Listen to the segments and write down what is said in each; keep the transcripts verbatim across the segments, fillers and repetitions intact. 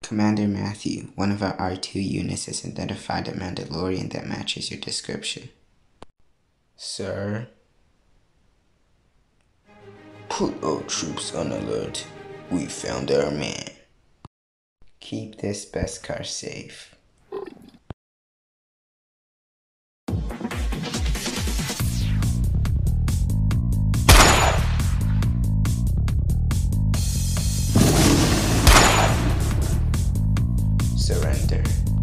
Commander Matthew, one of our R two units has identified a Mandalorian that matches your description. Sir? Put all troops on alert. We found our man. Keep this Beskar safe. Surrender.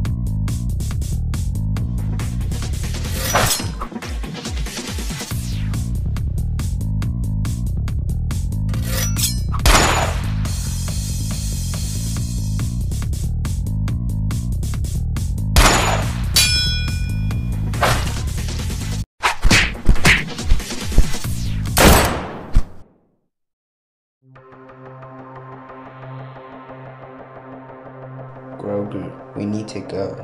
Grogu, we need to go.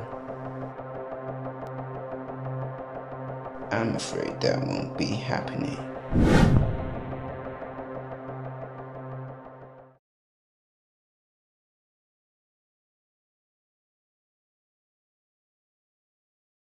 I'm afraid that won't be happening.